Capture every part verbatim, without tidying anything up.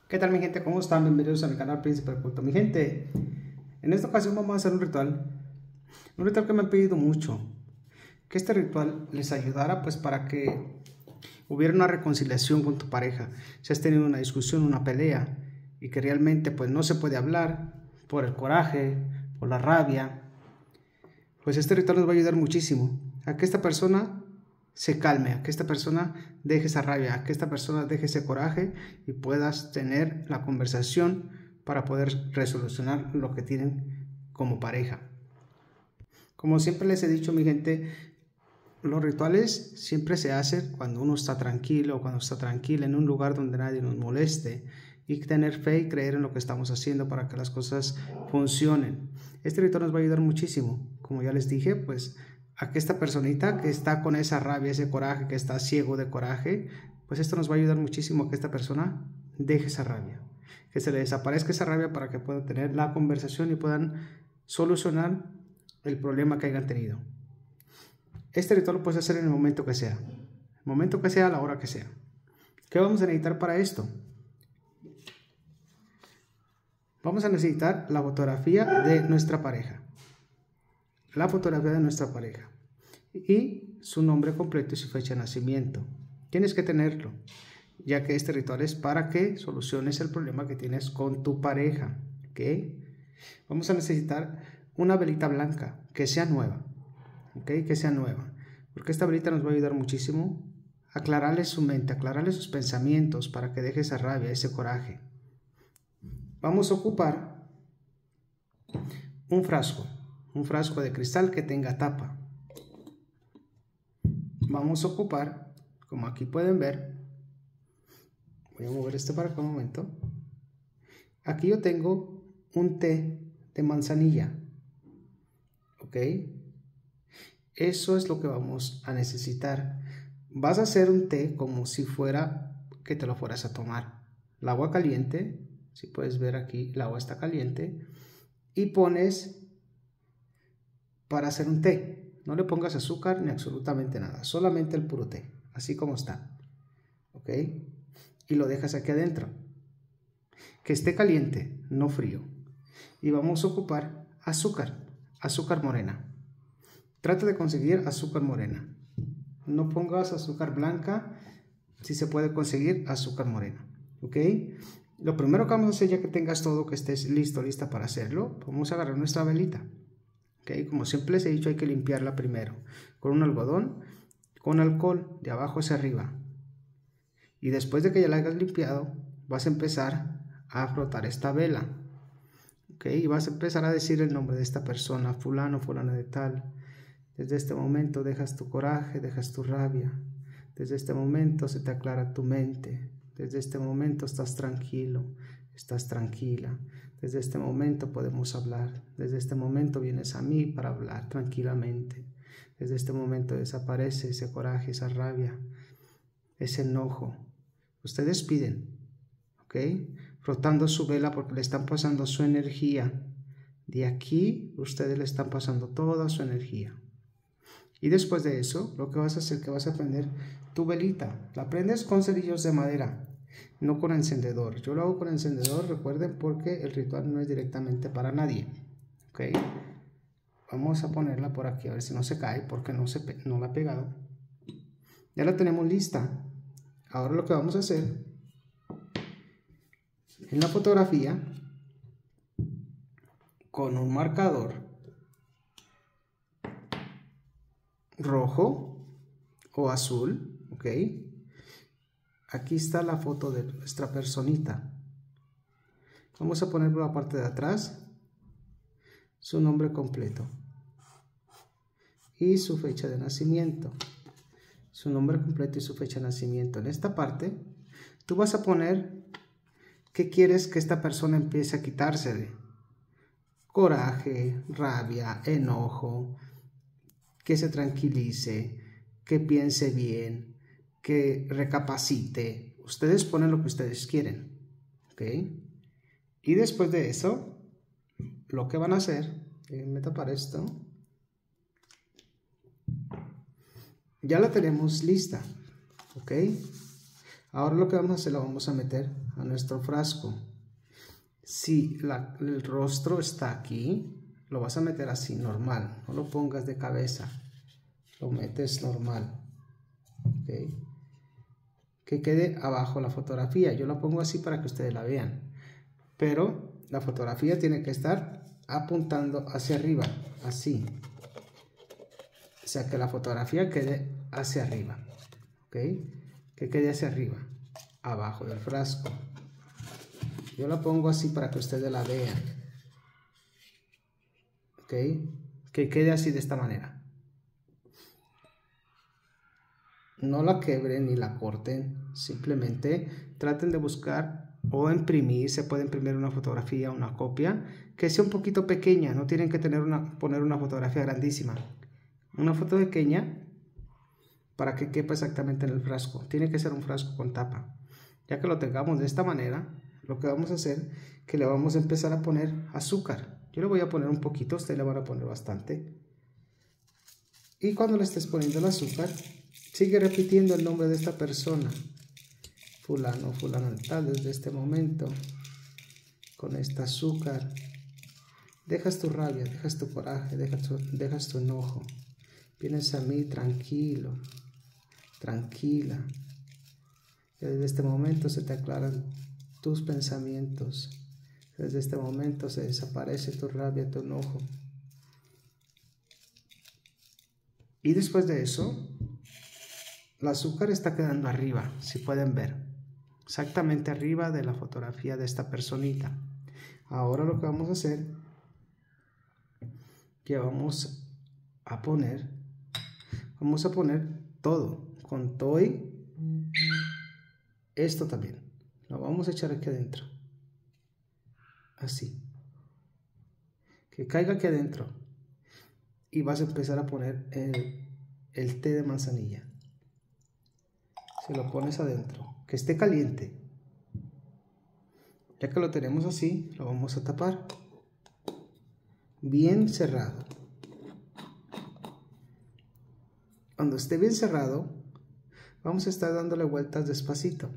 ¿Qué tal mi gente? ¿Cómo están? Bienvenidos a mi canal Príncipe del Culto. Mi gente, en esta ocasión vamos a hacer un ritual, un ritual que me han pedido mucho, que este ritual les ayudara pues para que hubiera una reconciliación con tu pareja. Si has tenido una discusión, una pelea y que realmente pues no se puede hablar por el coraje, por la rabia, pues este ritual nos va a ayudar muchísimo a que esta persona se calme, a que esta persona deje esa rabia, a que esta persona deje ese coraje y puedas tener la conversación para poder resolucionar lo que tienen como pareja. Como siempre les he dicho, mi gente, los rituales siempre se hacen cuando uno está tranquilo, cuando está tranquila en un lugar donde nadie nos moleste, y tener fe y creer en lo que estamos haciendo para que las cosas funcionen. Este ritual nos va a ayudar muchísimo, como ya les dije, pues a que esta personita que está con esa rabia, ese coraje, que está ciego de coraje, pues esto nos va a ayudar muchísimo a que esta persona deje esa rabia, que se le desaparezca esa rabia para que puedan tener la conversación y puedan solucionar el problema que hayan tenido. Este ritual lo puedes hacer en el momento que sea, el momento que sea, a la hora que sea. ¿Qué vamos a necesitar para esto? Vamos a necesitar la fotografía de nuestra pareja. La fotografía de nuestra pareja y su nombre completo y su fecha de nacimiento. Tienes que tenerlo, ya que este ritual es para que soluciones el problema que tienes con tu pareja. ¿Ok? Vamos a necesitar una velita blanca que sea nueva. ¿Ok? Que sea nueva, porque esta velita nos va a ayudar muchísimo a aclararle su mente, a aclararle sus pensamientos para que deje esa rabia, ese coraje. Vamos a ocupar un frasco. Un frasco de cristal que tenga tapa. Vamos a ocupar, como aquí pueden ver, voy a mover este para acá un momento. Aquí yo tengo un té de manzanilla. ¿Ok? Eso es lo que vamos a necesitar. Vas a hacer un té como si fuera que te lo fueras a tomar. El agua caliente, si puedes ver aquí, el agua está caliente. Y pones para hacer un té. No le pongas azúcar ni absolutamente nada, solamente el puro té, así como está. ¿Ok? Y lo dejas aquí adentro. Que esté caliente, no frío. Y vamos a ocupar azúcar, azúcar morena. Trata de conseguir azúcar morena. No pongas azúcar blanca, si se puede conseguir azúcar morena. ¿Ok? Lo primero que vamos a hacer, ya que tengas todo, que estés listo, lista para hacerlo, vamos a agarrar nuestra velita. Okay, como siempre les he dicho, hay que limpiarla primero con un algodón, con alcohol, de abajo hacia arriba. Y después de que ya la hayas limpiado, vas a empezar a frotar esta vela. Okay, y vas a empezar a decir el nombre de esta persona, fulano, fulano de tal. Desde este momento dejas tu coraje, dejas tu rabia. Desde este momento se te aclara tu mente. Desde este momento estás tranquilo, estás tranquila. Desde este momento podemos hablar. Desde este momento vienes a mí para hablar tranquilamente. Desde este momento desaparece ese coraje, esa rabia, ese enojo. Ustedes piden, ¿ok? Frotando su vela porque le están pasando su energía. De aquí ustedes le están pasando toda su energía. Y después de eso, lo que vas a hacer es que vas a prender tu velita. La prendes con cerillos de madera, no con encendedor. Yo lo hago con encendedor, recuerden, porque el ritual no es directamente para nadie. ¿Ok? Vamos a ponerla por aquí, a ver si no se cae, porque no, se, no la ha pegado. Ya la tenemos lista. Ahora lo que vamos a hacer, en la fotografía, con un marcador rojo o azul, ¿ok? Aquí está la foto de nuestra personita. Vamos a poner por la parte de atrás su nombre completo y su fecha de nacimiento. Su nombre completo y su fecha de nacimiento. En esta parte, tú vas a poner qué quieres que esta persona empiece a quitarse de coraje, rabia, enojo, que se tranquilice, que piense bien, que recapacite. Ustedes ponen lo que ustedes quieren, ¿ok? Y después de eso, lo que van a hacer, déjenme tapar esto, ya la tenemos lista, ¿ok? Ahora lo que vamos a hacer, la vamos a meter a nuestro frasco. Si la, el rostro está aquí, lo vas a meter así, normal. No lo pongas de cabeza, lo metes normal. ¿Okay? Que quede abajo la fotografía. Yo la pongo así para que ustedes la vean. Pero la fotografía tiene que estar apuntando hacia arriba, así. O sea, que la fotografía quede hacia arriba. ¿Ok? Que quede hacia arriba, abajo del frasco. Yo la pongo así para que ustedes la vean. ¿Ok? Que quede así de esta manera. No la quebren ni la corten. Simplemente traten de buscar o imprimir. Se puede imprimir una fotografía, una copia que sea un poquito pequeña. No tienen que tener una, poner una fotografía grandísima. Una foto pequeña para que quepa exactamente en el frasco. Tiene que ser un frasco con tapa. Ya que lo tengamos de esta manera, lo que vamos a hacer es que le vamos a empezar a poner azúcar. Yo le voy a poner un poquito, ustedes le van a poner bastante. Y cuando le estés poniendo el azúcar, sigue repitiendo el nombre de esta persona. Fulano, fulano tal, desde este momento, con este azúcar. Dejas tu rabia, dejas tu coraje, dejas tu, dejas tu enojo. Vienes a mí tranquilo, tranquila. Y desde este momento se te aclaran tus pensamientos. Desde este momento se desaparece tu rabia, tu enojo. Y después de eso, el azúcar está quedando arriba, si pueden ver. Exactamente arriba de la fotografía de esta personita. Ahora lo que vamos a hacer, que vamos a poner, vamos a poner todo, con toy, esto también. Lo vamos a echar aquí adentro. Así. Que caiga aquí adentro. Y vas a empezar a poner el, el té de manzanilla. Se lo pones adentro. Que esté caliente. Ya que lo tenemos así, lo vamos a tapar. Bien cerrado. Cuando esté bien cerrado, vamos a estar dándole vueltas despacito.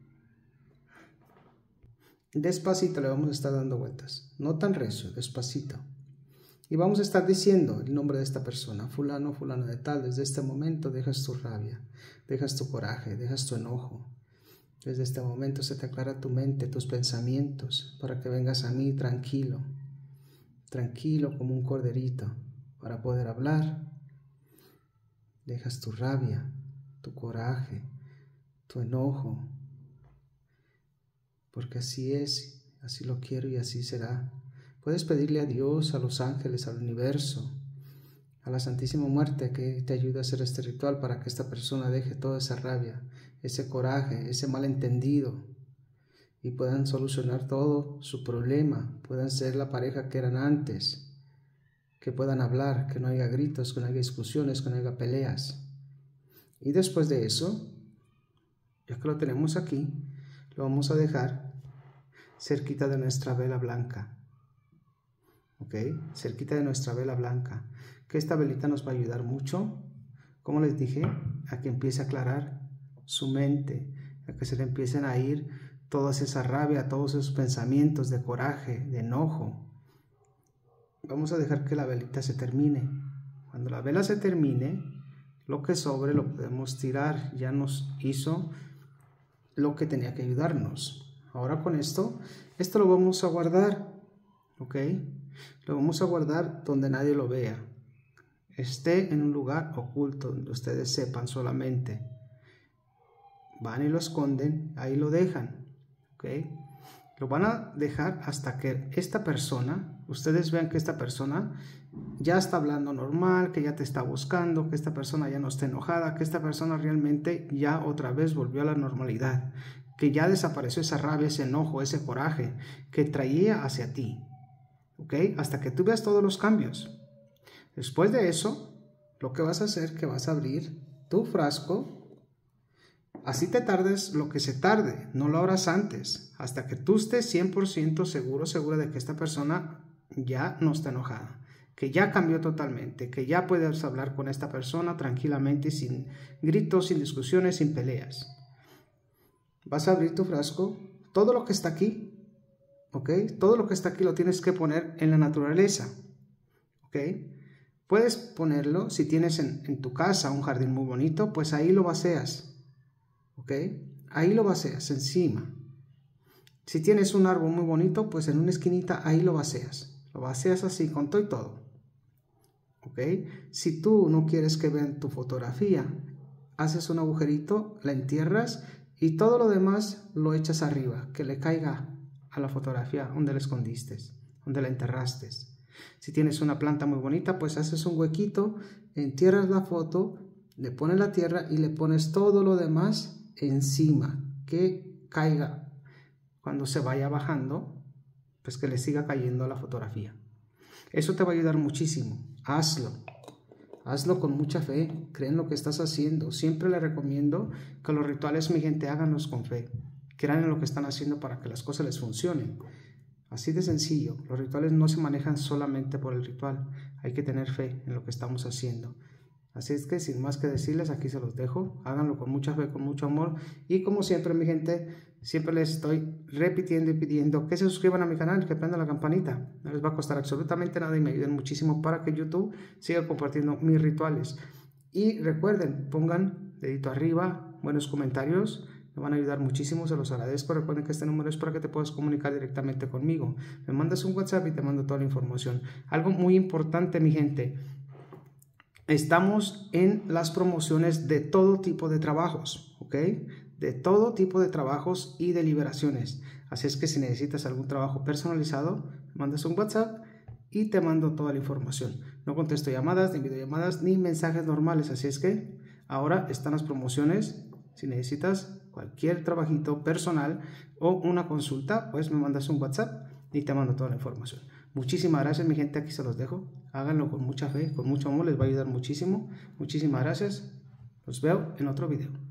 Despacito le vamos a estar dando vueltas. No tan recio, despacito. Y vamos a estar diciendo el nombre de esta persona. Fulano, fulano de tal. Desde este momento dejas tu rabia, dejas tu coraje, dejas tu enojo. Desde este momento se te aclara tu mente, tus pensamientos, para que vengas a mí tranquilo. Tranquilo como un corderito, para poder hablar. Dejas tu rabia, tu coraje, tu enojo. Porque así es, así lo quiero y así será. Puedes pedirle a Dios, a los ángeles, al universo, a la Santísima Muerte que te ayude a hacer este ritual para que esta persona deje toda esa rabia, ese coraje, ese malentendido y puedan solucionar todo su problema, puedan ser la pareja que eran antes, que puedan hablar, que no haya gritos, que no haya discusiones, que no haya peleas. Y después de eso, ya que lo tenemos aquí, lo vamos a dejar cerquita de nuestra vela blanca. ¿Ok? Cerquita de nuestra vela blanca. Que esta velita nos va a ayudar mucho, como les dije, a que empiece a aclarar su mente, a que se le empiecen a ir toda esa rabia, todos esos pensamientos de coraje, de enojo. Vamos a dejar que la velita se termine. Cuando la vela se termine, lo que sobre lo podemos tirar. Ya nos hizo lo que tenía que ayudarnos. Ahora con esto, esto lo vamos a guardar, ¿ok? Lo vamos a guardar donde nadie lo vea. Esté en un lugar oculto, donde ustedes sepan solamente. Van y lo esconden, ahí lo dejan, ¿ok? Lo van a dejar hasta que esta persona, ustedes vean que esta persona ya está hablando normal, que ya te está buscando, que esta persona ya no está enojada, que esta persona realmente ya otra vez volvió a la normalidad, que ya desapareció esa rabia, ese enojo, ese coraje que traía hacia ti, ¿ok? Hasta que tú veas todos los cambios. Después de eso, lo que vas a hacer es que vas a abrir tu frasco. Así te tardes lo que se tarde, no lo abras antes, hasta que tú estés cien por ciento seguro, segura de que esta persona ya no está enojada, que ya cambió totalmente, que ya puedes hablar con esta persona tranquilamente, sin gritos, sin discusiones, sin peleas. Vas a abrir tu frasco todo lo que está aquí, ¿ok? Todo lo que está aquí lo tienes que poner en la naturaleza, ¿ok? Puedes ponerlo, si tienes en, en tu casa un jardín muy bonito, pues ahí lo vacías, ¿ok? Ahí lo vacías, encima. Si tienes un árbol muy bonito, pues en una esquinita ahí lo vacías. Lo vacías así, con todo y todo, ¿ok? Si tú no quieres que vean tu fotografía, haces un agujerito, la entierras y todo lo demás lo echas arriba, que le caiga a la fotografía donde la escondiste, donde la enterraste. Si tienes una planta muy bonita, pues haces un huequito, entierras la foto, le pones la tierra y le pones todo lo demás encima, que caiga cuando se vaya bajando, pues que le siga cayendo a la fotografía. Eso te va a ayudar muchísimo. Hazlo. Hazlo con mucha fe, cree en lo que estás haciendo. Siempre les recomiendo que los rituales, mi gente, háganlos con fe. Crean en lo que están haciendo para que las cosas les funcionen. Así de sencillo. Los rituales no se manejan solamente por el ritual. Hay que tener fe en lo que estamos haciendo. Así es que sin más que decirles, aquí se los dejo. Háganlo con mucha fe, con mucho amor. Y como siempre, mi gente, siempre les estoy repitiendo y pidiendo que se suscriban a mi canal, que prendan la campanita. No les va a costar absolutamente nada y me ayuden muchísimo para que YouTube siga compartiendo mis rituales. Y recuerden, pongan dedito arriba, buenos comentarios. Me van a ayudar muchísimo, se los agradezco. Recuerden que este número es para que te puedas comunicar directamente conmigo. Me mandas un WhatsApp y te mando toda la información. Algo muy importante, mi gente. Estamos en las promociones de todo tipo de trabajos, ¿ok? De todo tipo de trabajos y de liberaciones. Así es que si necesitas algún trabajo personalizado, mandas un WhatsApp y te mando toda la información. No contesto llamadas, ni videollamadas, ni mensajes normales. Así es que ahora están las promociones. Si necesitas cualquier trabajito personal o una consulta, pues me mandas un WhatsApp y te mando toda la información. Muchísimas gracias, mi gente, aquí se los dejo. Háganlo con mucha fe, con mucho amor, les va a ayudar muchísimo. Muchísimas gracias. Los veo en otro video.